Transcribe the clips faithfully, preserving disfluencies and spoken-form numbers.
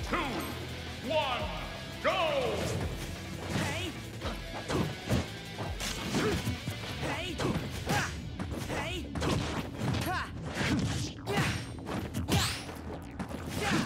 two, one, go! Hey! Hey! Ha! Hey! Ha! Yeah! Yeah! Yeah!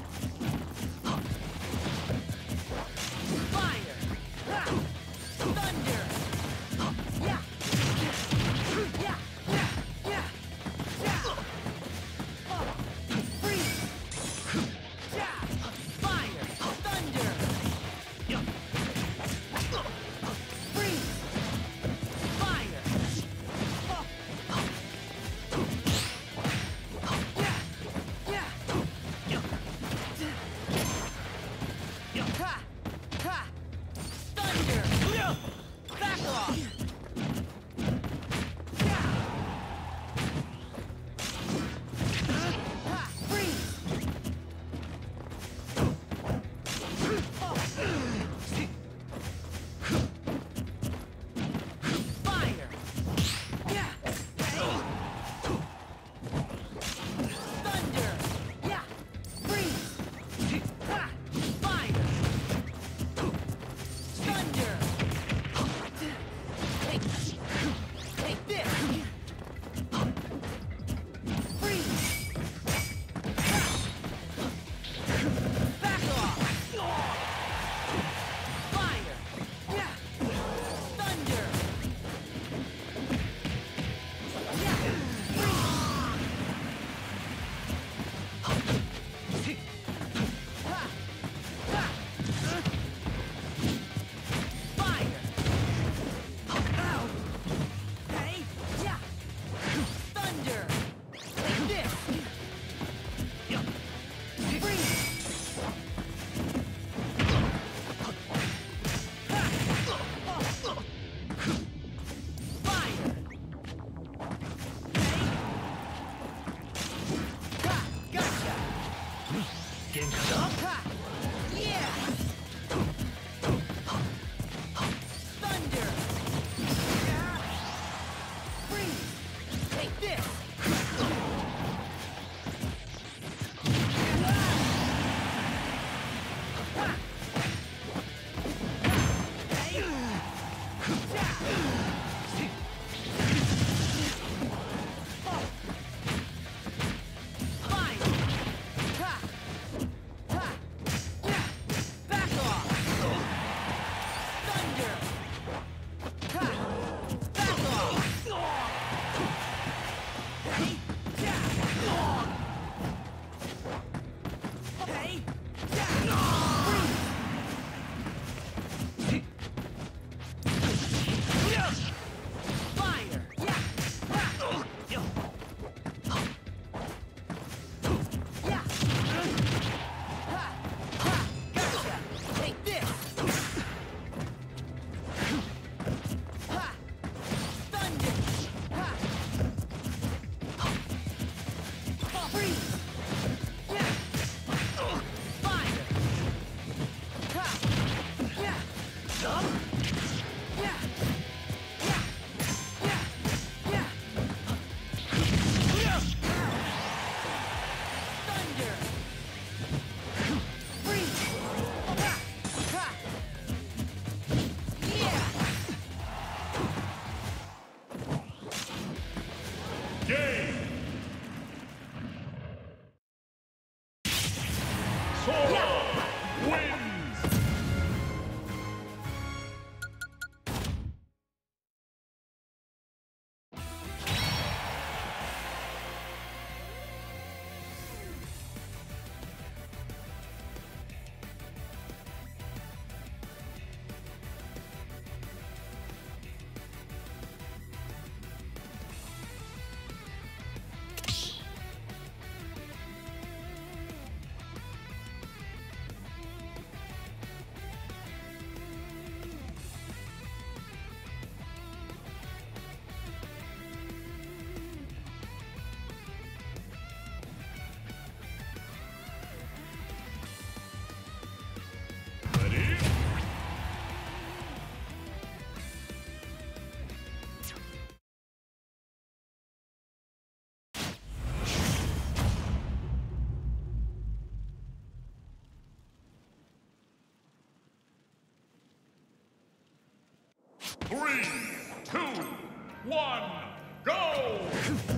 Fire! Ha! Thunder! Yeah! Yeah! Yeah! Yeah! Yeah! Oh! Freeze! Yeah! Fire! Thunder! Yeah! Freeze! Fire! Oh! Yeah! Yeah! Yeah! Ha! Ha! Thunder! Back off! Yeah! Ha! Freeze! Oh! Fire! Yeah! Hey! Thunder! Yeah! Freeze! Ha! Fire! Thunder! Take, take this! Freeze! Ha! Back off! Fire! Yeah! Thunder! Yeah! Freeze! Ha! Ha! Fire! Ow! Hey! Yeah! Thunder! Take this! Freeze! Ha! Oh! Fire! Hey! Ha! Gotcha! Ha! Yeah! Thunder! Yeah! Freeze! Take this! Ha! Hey! Yeah! Oh! Fire! Ha! Ha! Yeah! Back off! Thunder! Ha! Back off! Hey! Yeah! Hey! Yeah! Fire! Yeah! Ha! Yeah! Ha! Ha! Gotcha! Take this! Ha! Thunder! Ha! Freeze! Yeah! Fire! Ha! Yeah! Yeah! Yeah! Yeah! Yeah! Thunder! Freeze! Ha! Ha! Yeah! Game! Sora wins! one, go!